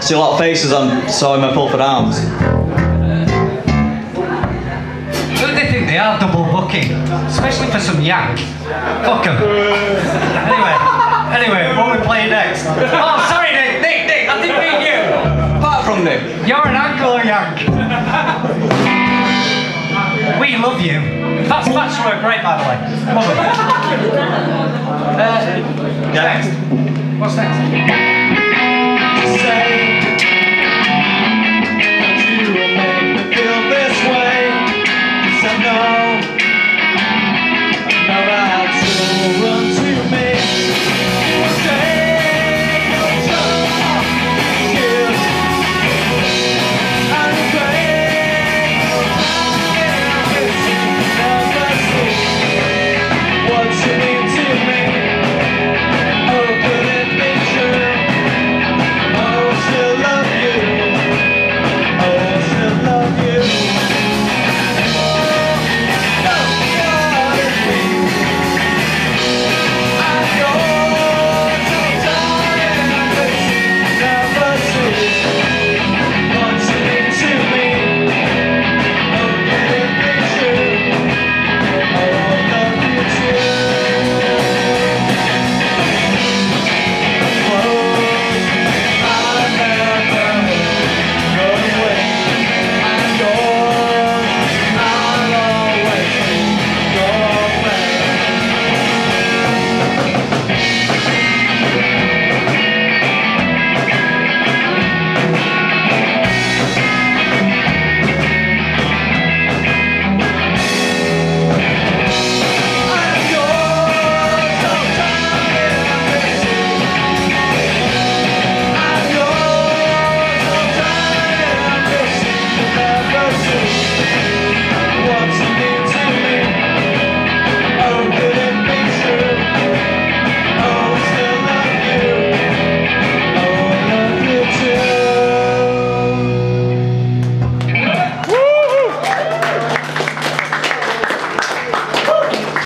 See a lot of faces on saw him at Fulford Arms. Who do they think they are, double booking? Especially for some yank. Fuck 'em. Anyway, what we play next? Oh, sorry, Nick, I didn't mean you. Apart from Nick. You're an Anglo yank. We love you. That's were great, by the way. Love it. Next. What's next?